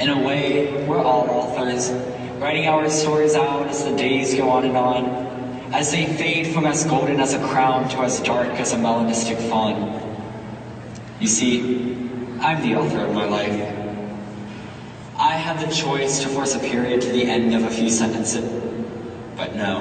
In a way, we're all authors, writing our stories out as the days go on, as they fade from as golden as a crown to as dark as a melanistic fawn. You see, I'm the author of my life. I had the choice to force a period to the end of a few sentences, but no.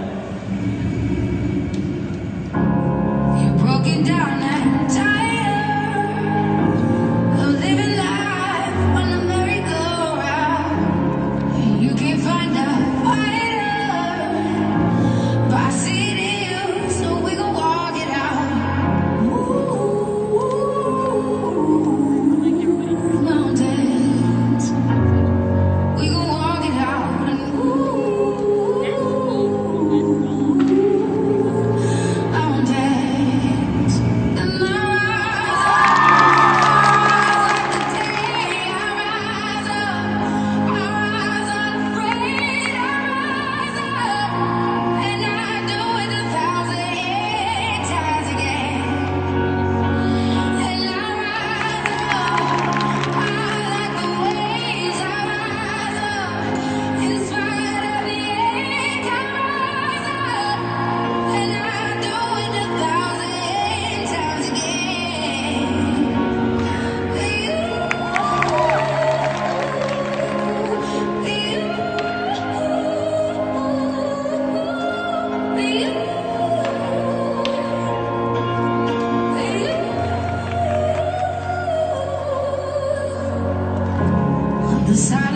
You're broken down and tired of living life on a merry-go-round. You can't find a fighter, but I see it in you, so we gon' walk it out. Mountains, we gon' walk it out. The side